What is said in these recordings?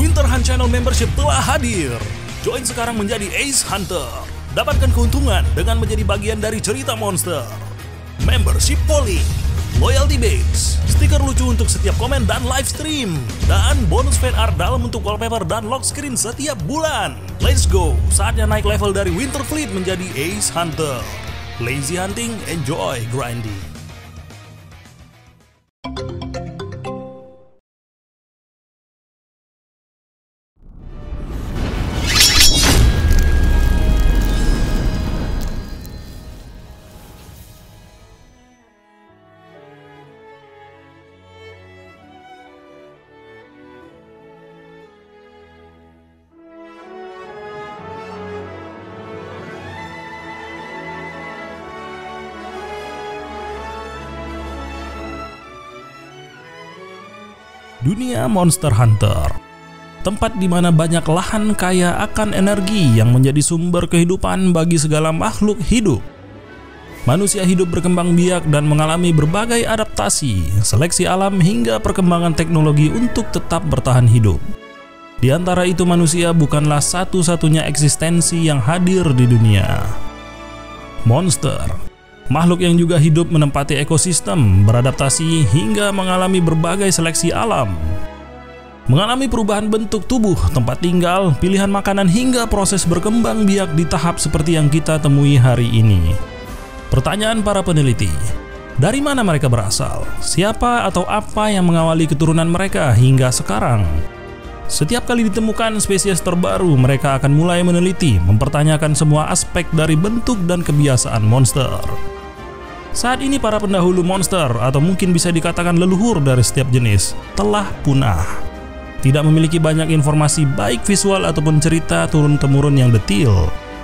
Winter Hunt Channel Membership telah hadir. Join sekarang menjadi Ace Hunter. Dapatkan keuntungan dengan menjadi bagian dari cerita monster. Membership polling, loyalty badge, stiker lucu untuk setiap komen dan live stream, dan bonus fan art dalam bentuk wallpaper dan lock screen setiap bulan. Let's go, saatnya naik level dari Winter Fleet menjadi Ace Hunter. Lazy hunting, enjoy grinding. Dunia Monster Hunter, tempat di mana banyak lahan kaya akan energi yang menjadi sumber kehidupan bagi segala makhluk hidup. Manusia hidup berkembang biak dan mengalami berbagai adaptasi, seleksi alam hingga perkembangan teknologi untuk tetap bertahan hidup. Di antara itu manusia bukanlah satu-satunya eksistensi yang hadir di dunia. Monster, makhluk yang juga hidup menempati ekosistem, beradaptasi hingga mengalami berbagai seleksi alam. Mengalami perubahan bentuk tubuh, tempat tinggal, pilihan makanan hingga proses berkembang biak di tahap seperti yang kita temui hari ini. Pertanyaan para peneliti, dari mana mereka berasal? Siapa atau apa yang mengawali keturunan mereka hingga sekarang? Setiap kali ditemukan spesies terbaru, mereka akan mulai meneliti, mempertanyakan semua aspek dari bentuk dan kebiasaan monster. Saat ini para pendahulu monster, atau mungkin bisa dikatakan leluhur dari setiap jenis, telah punah. Tidak memiliki banyak informasi baik visual ataupun cerita turun-temurun yang detail.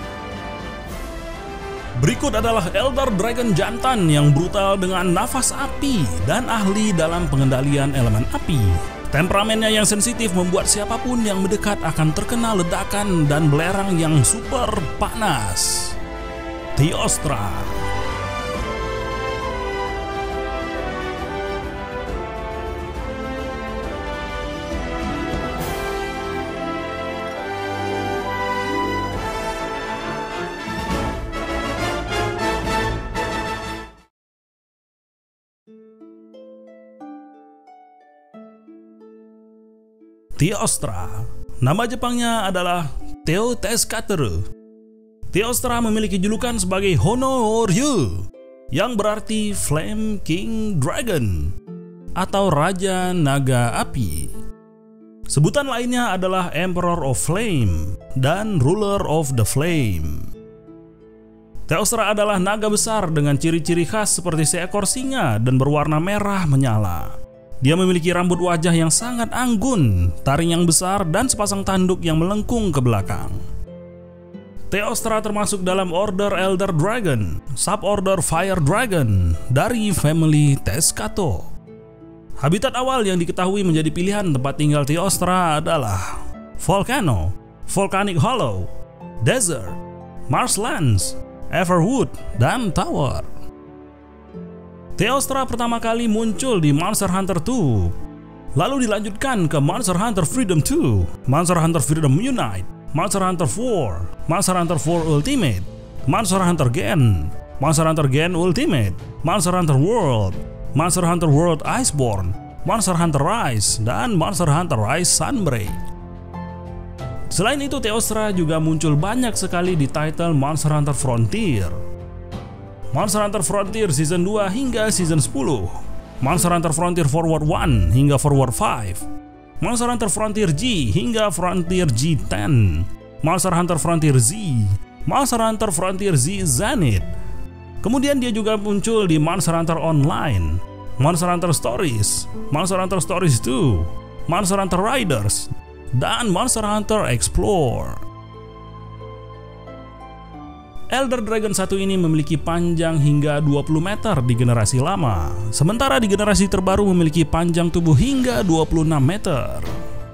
Berikut adalah Elder Dragon jantan yang brutal dengan nafas api dan ahli dalam pengendalian elemen api. Temperamennya yang sensitif membuat siapapun yang mendekat akan terkena ledakan dan belerang yang super panas. Teostra. Teostra, nama Jepangnya adalah Teoteskateru. Teostra memiliki julukan sebagai Hono-Ryu, yang berarti Flame King Dragon, atau Raja Naga Api. Sebutan lainnya adalah Emperor of Flame dan Ruler of the Flame. Teostra adalah naga besar dengan ciri-ciri khas seperti seekor singa dan berwarna merah menyala. Dia memiliki rambut wajah yang sangat anggun, taring yang besar, dan sepasang tanduk yang melengkung ke belakang. Teostra termasuk dalam Order Elder Dragon, Suborder Fire Dragon, dari family Teskato. Habitat awal yang diketahui menjadi pilihan tempat tinggal Teostra adalah Volcano, Volcanic Hollow, Desert, Marshlands, Everwood, dan Tower. Teostra pertama kali muncul di Monster Hunter 2, lalu dilanjutkan ke Monster Hunter Freedom 2, Monster Hunter Freedom Unite, Monster Hunter 4, Monster Hunter 4 Ultimate, Monster Hunter Gen, Monster Hunter Gen Ultimate, Monster Hunter World, Monster Hunter World Iceborne, Monster Hunter Rise, dan Monster Hunter Rise Sunbreak. Selain itu, Teostra juga muncul banyak sekali di title Monster Hunter Frontier, Monster Hunter Frontier Season 2 hingga Season 10, Monster Hunter Frontier Forward 1 hingga Forward 5, Monster Hunter Frontier G hingga Frontier G10, Monster Hunter Frontier Z, Monster Hunter Frontier Z Zenith. Kemudian dia juga muncul di Monster Hunter Online, Monster Hunter Stories, Monster Hunter Stories 2, Monster Hunter Riders, dan Monster Hunter Explore. Elder Dragon 1 ini memiliki panjang hingga 20 meter di generasi lama, sementara di generasi terbaru memiliki panjang tubuh hingga 26 meter.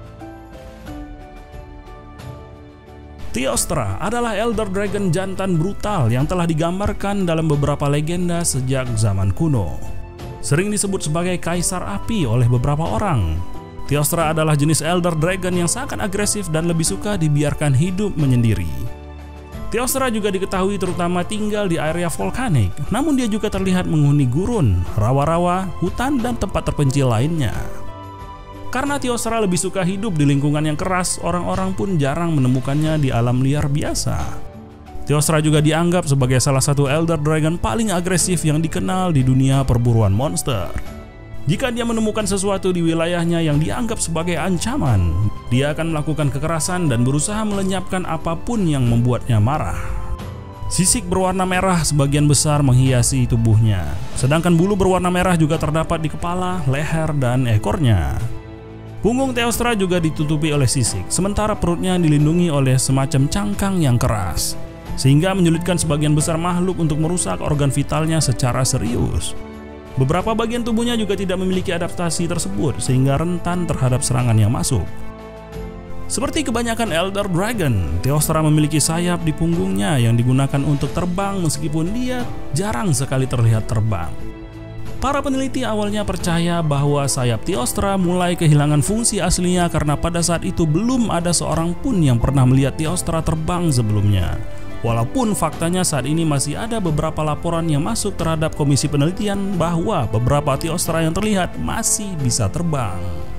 Teostra adalah Elder Dragon jantan brutal yang telah digambarkan dalam beberapa legenda sejak zaman kuno. Sering disebut sebagai Kaisar Api oleh beberapa orang. Teostra adalah jenis Elder Dragon yang sangat agresif dan lebih suka dibiarkan hidup menyendiri. Teostra juga diketahui terutama tinggal di area volkanik, namun dia juga terlihat menghuni gurun, rawa-rawa, hutan, dan tempat terpencil lainnya. Karena Teostra lebih suka hidup di lingkungan yang keras, orang-orang pun jarang menemukannya di alam liar biasa. Teostra juga dianggap sebagai salah satu Elder Dragon paling agresif yang dikenal di dunia perburuan monster. Jika dia menemukan sesuatu di wilayahnya yang dianggap sebagai ancaman, dia akan melakukan kekerasan dan berusaha melenyapkan apapun yang membuatnya marah. Sisik berwarna merah sebagian besar menghiasi tubuhnya, sedangkan bulu berwarna merah juga terdapat di kepala, leher, dan ekornya. Punggung Teostra juga ditutupi oleh sisik, sementara perutnya dilindungi oleh semacam cangkang yang keras, sehingga menyulitkan sebagian besar makhluk untuk merusak organ vitalnya secara serius. Beberapa bagian tubuhnya juga tidak memiliki adaptasi tersebut, sehingga rentan terhadap serangan yang masuk. Seperti kebanyakan Elder Dragon, Teostra memiliki sayap di punggungnya yang digunakan untuk terbang meskipun dia jarang sekali terlihat terbang. Para peneliti awalnya percaya bahwa sayap Teostra mulai kehilangan fungsi aslinya karena pada saat itu belum ada seorang pun yang pernah melihat Teostra terbang sebelumnya. Walaupun faktanya saat ini masih ada beberapa laporan yang masuk terhadap komisi penelitian bahwa beberapa Teostra yang terlihat masih bisa terbang.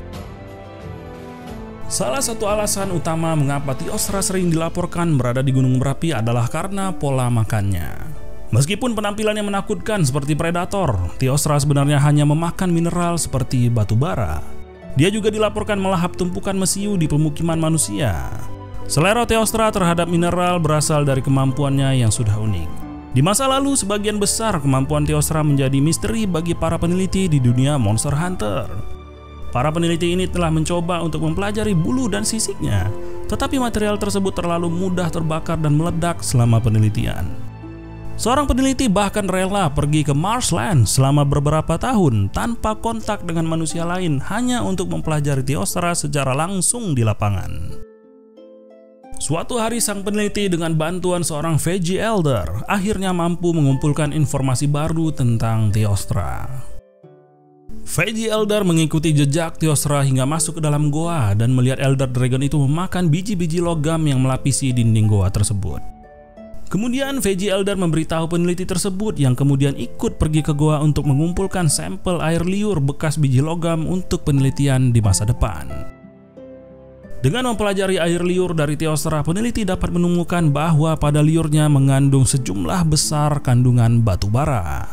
Salah satu alasan utama mengapa Teostra sering dilaporkan berada di gunung berapi adalah karena pola makannya. Meskipun penampilannya menakutkan seperti predator, Teostra sebenarnya hanya memakan mineral seperti batu bara. Dia juga dilaporkan melahap tumpukan mesiu di pemukiman manusia. Selera Teostra terhadap mineral berasal dari kemampuannya yang sudah unik. Di masa lalu, sebagian besar kemampuan Teostra menjadi misteri bagi para peneliti di dunia Monster Hunter. Para peneliti ini telah mencoba untuk mempelajari bulu dan sisiknya, tetapi material tersebut terlalu mudah terbakar dan meledak selama penelitian. Seorang peneliti bahkan rela pergi ke Marsland selama beberapa tahun tanpa kontak dengan manusia lain hanya untuk mempelajari Teostra secara langsung di lapangan. Suatu hari sang peneliti dengan bantuan seorang Veggie Elder akhirnya mampu mengumpulkan informasi baru tentang Teostra. Veggie Elder mengikuti jejak Teostra hingga masuk ke dalam goa dan melihat Elder Dragon itu memakan biji-biji logam yang melapisi dinding goa tersebut. Kemudian Veggie Elder memberitahu peneliti tersebut yang kemudian ikut pergi ke goa untuk mengumpulkan sampel air liur bekas biji logam untuk penelitian di masa depan. Dengan mempelajari air liur dari Teostra, peneliti dapat menemukan bahwa pada liurnya mengandung sejumlah besar kandungan batu bara.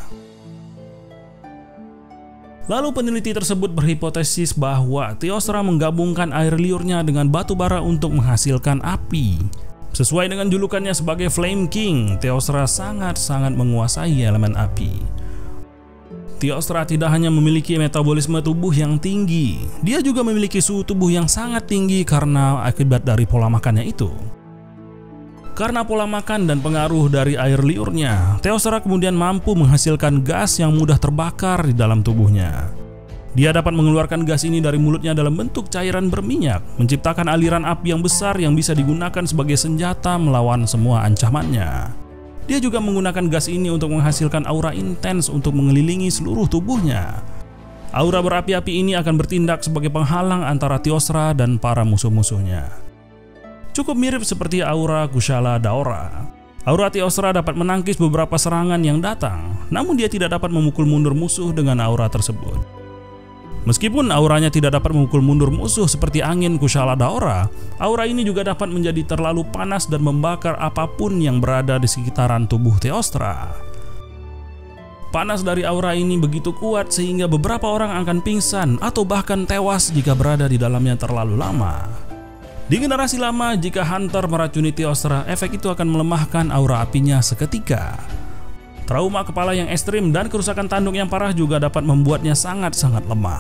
Lalu peneliti tersebut berhipotesis bahwa Teostra menggabungkan air liurnya dengan batu bara untuk menghasilkan api. Sesuai dengan julukannya sebagai Flame King, Teostra sangat-sangat menguasai elemen api. Teostra tidak hanya memiliki metabolisme tubuh yang tinggi, dia juga memiliki suhu tubuh yang sangat tinggi karena akibat dari pola makannya itu. Karena pola makan dan pengaruh dari air liurnya, Teostra kemudian mampu menghasilkan gas yang mudah terbakar di dalam tubuhnya. Dia dapat mengeluarkan gas ini dari mulutnya dalam bentuk cairan berminyak, menciptakan aliran api yang besar yang bisa digunakan sebagai senjata melawan semua ancamannya. Dia juga menggunakan gas ini untuk menghasilkan aura intens untuk mengelilingi seluruh tubuhnya. Aura berapi-api ini akan bertindak sebagai penghalang antara Teostra dan para musuh-musuhnya. Cukup mirip seperti aura Kushala Daora. Aura Teostra dapat menangkis beberapa serangan yang datang, namun dia tidak dapat memukul mundur musuh dengan aura tersebut. Meskipun auranya tidak dapat memukul mundur musuh seperti angin Kushala Daora, aura ini juga dapat menjadi terlalu panas dan membakar apapun yang berada di sekitaran tubuh Teostra. Panas dari aura ini begitu kuat sehingga beberapa orang akan pingsan atau bahkan tewas jika berada di dalamnya terlalu lama. Di generasi lama, jika hunter meracuni Teostra, efek itu akan melemahkan aura apinya seketika. Trauma kepala yang ekstrim dan kerusakan tanduk yang parah juga dapat membuatnya sangat-sangat lemah.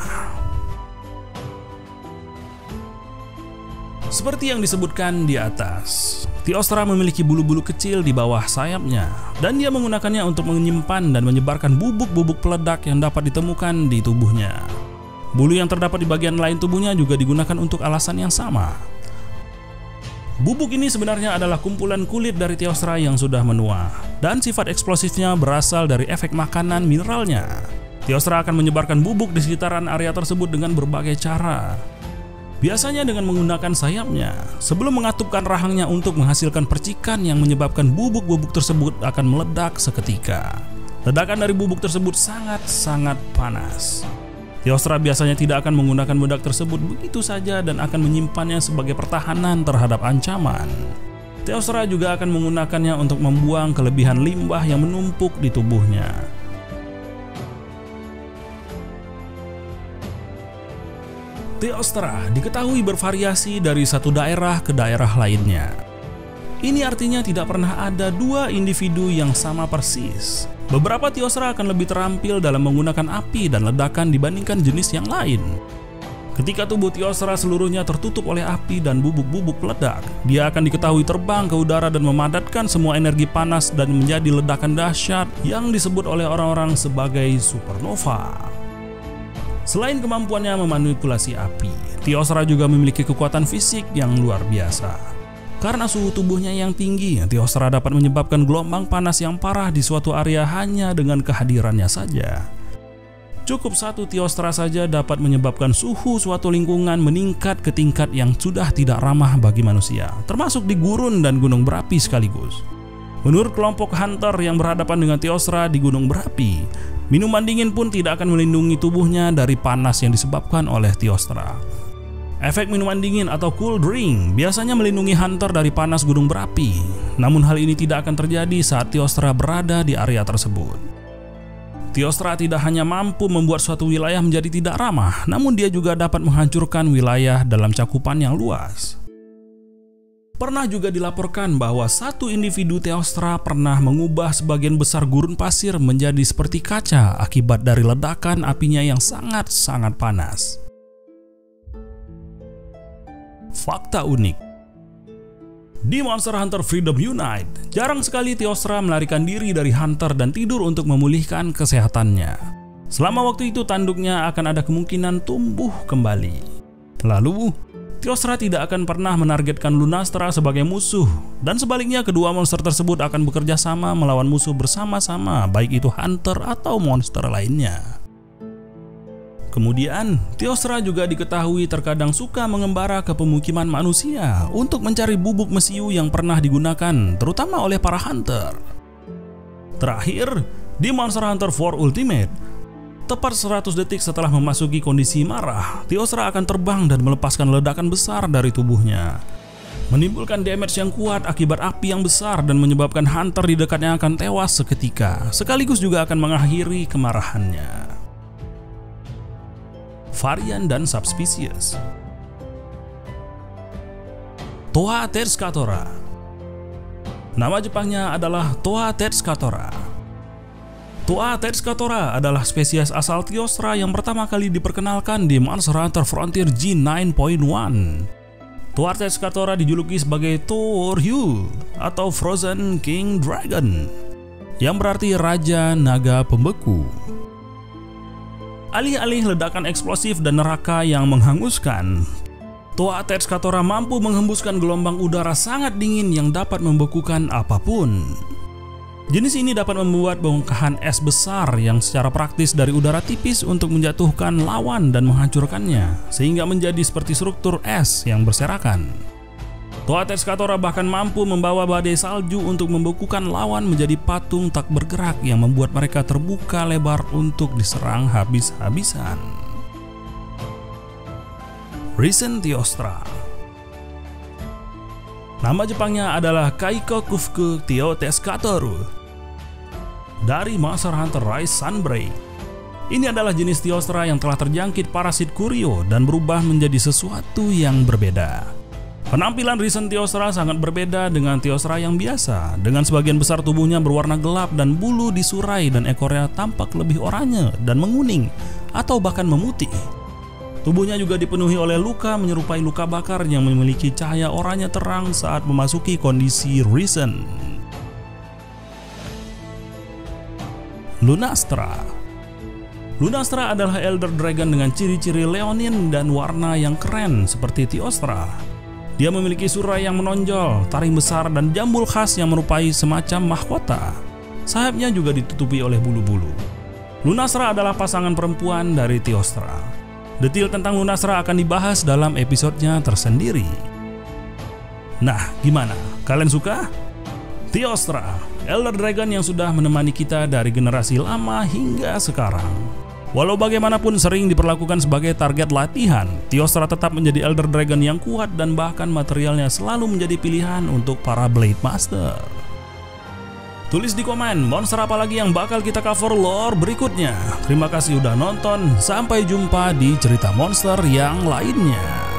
Seperti yang disebutkan di atas, Teostra memiliki bulu-bulu kecil di bawah sayapnya, dan dia menggunakannya untuk menyimpan dan menyebarkan bubuk-bubuk peledak yang dapat ditemukan di tubuhnya. Bulu yang terdapat di bagian lain tubuhnya juga digunakan untuk alasan yang sama. Bubuk ini sebenarnya adalah kumpulan kulit dari Teostra yang sudah menua, dan sifat eksplosifnya berasal dari efek makanan mineralnya. Teostra akan menyebarkan bubuk di sekitaran area tersebut dengan berbagai cara. biasanya dengan menggunakan sayapnya, sebelum mengatupkan rahangnya untuk menghasilkan percikan yang menyebabkan bubuk-bubuk tersebut akan meledak seketika. Ledakan dari bubuk tersebut sangat-sangat panas. Teostra biasanya tidak akan menggunakan bedak tersebut begitu saja dan akan menyimpannya sebagai pertahanan terhadap ancaman. Teostra juga akan menggunakannya untuk membuang kelebihan limbah yang menumpuk di tubuhnya. Teostra diketahui bervariasi dari satu daerah ke daerah lainnya. Ini artinya tidak pernah ada dua individu yang sama persis. Beberapa Teostra akan lebih terampil dalam menggunakan api dan ledakan dibandingkan jenis yang lain. Ketika tubuh Teostra seluruhnya tertutup oleh api dan bubuk-bubuk peledak, dia akan diketahui terbang ke udara dan memadatkan semua energi panas dan menjadi ledakan dahsyat yang disebut oleh orang-orang sebagai supernova. Selain kemampuannya memanipulasi api, Teostra juga memiliki kekuatan fisik yang luar biasa. Karena suhu tubuhnya yang tinggi, Teostra dapat menyebabkan gelombang panas yang parah di suatu area hanya dengan kehadirannya saja. Cukup satu Teostra saja dapat menyebabkan suhu suatu lingkungan meningkat ke tingkat yang sudah tidak ramah bagi manusia, termasuk di gurun dan gunung berapi sekaligus. Menurut kelompok hunter yang berhadapan dengan Teostra di gunung berapi, minuman dingin pun tidak akan melindungi tubuhnya dari panas yang disebabkan oleh Teostra. Efek minuman dingin atau cool drink biasanya melindungi hunter dari panas gunung berapi. Namun hal ini tidak akan terjadi saat Teostra berada di area tersebut. Teostra tidak hanya mampu membuat suatu wilayah menjadi tidak ramah, namun dia juga dapat menghancurkan wilayah dalam cakupan yang luas. Pernah juga dilaporkan bahwa satu individu Teostra pernah mengubah sebagian besar gurun pasir menjadi seperti kaca akibat dari ledakan apinya yang sangat-sangat panas. Fakta unik. Di Monster Hunter Freedom Unite, jarang sekali Teostra melarikan diri dari hunter dan tidur untuk memulihkan kesehatannya. Selama waktu itu tanduknya akan ada kemungkinan tumbuh kembali. Lalu, Teostra tidak akan pernah menargetkan Lunastra sebagai musuh, dan sebaliknya kedua monster tersebut akan bekerja sama melawan musuh bersama-sama, baik itu hunter atau monster lainnya. Kemudian, Teostra juga diketahui terkadang suka mengembara ke pemukiman manusia untuk mencari bubuk mesiu yang pernah digunakan, terutama oleh para hunter. Terakhir, di Monster Hunter 4 Ultimate, tepat 100 detik setelah memasuki kondisi marah, Teostra akan terbang dan melepaskan ledakan besar dari tubuhnya, menimbulkan damage yang kuat akibat api yang besar dan menyebabkan hunter di dekatnya akan tewas seketika, sekaligus juga akan mengakhiri kemarahannya. Varian dan subspesies. Toa Tetzkatora. Nama Jepangnya adalah Toa Tetzkatora. Toa Tetzkatora adalah spesies asal Teostra yang pertama kali diperkenalkan di Monster Hunter Frontier G9.1. Toa Tetzkatora dijuluki sebagai Tooryu atau Frozen King Dragon, yang berarti Raja Naga Pembeku. Alih-alih ledakan eksplosif dan neraka yang menghanguskan, Toa Tetzkatora mampu menghembuskan gelombang udara sangat dingin yang dapat membekukan apapun. Jenis ini dapat membuat bongkahan es besar yang secara praktis dari udara tipis untuk menjatuhkan lawan dan menghancurkannya, sehingga menjadi seperti struktur es yang berserakan. Toa Tetzkatora bahkan mampu membawa badai salju untuk membekukan lawan menjadi patung tak bergerak yang membuat mereka terbuka lebar untuk diserang habis-habisan. Risen Teostra. Nama Jepangnya adalah Kaikokufuku Teo Tetzkatoru dari Monster Hunter Rise Sunbreak. Ini adalah jenis Teostra yang telah terjangkit parasit Kurio dan berubah menjadi sesuatu yang berbeda. Penampilan Risen Teostra sangat berbeda dengan Teostra yang biasa, dengan sebagian besar tubuhnya berwarna gelap dan bulu disurai dan ekornya tampak lebih oranye dan menguning atau bahkan memutih. Tubuhnya juga dipenuhi oleh luka menyerupai luka bakar yang memiliki cahaya oranye terang saat memasuki kondisi Risen. Lunastra. Lunastra adalah Elder Dragon dengan ciri-ciri leonin dan warna yang keren seperti Teostra. Dia memiliki surai yang menonjol, taring besar, dan jambul khas yang merupai semacam mahkota. Sayapnya juga ditutupi oleh bulu-bulu. Lunastra adalah pasangan perempuan dari Teostra. Detail tentang Lunastra akan dibahas dalam episodenya tersendiri. Nah, gimana? Kalian suka? Teostra, Elder Dragon yang sudah menemani kita dari generasi lama hingga sekarang. Walau bagaimanapun sering diperlakukan sebagai target latihan, Teostra tetap menjadi Elder Dragon yang kuat dan bahkan materialnya selalu menjadi pilihan untuk para Blade Master. Tulis di komen monster apa lagi yang bakal kita cover lore berikutnya. Terima kasih udah nonton, sampai jumpa di cerita monster yang lainnya.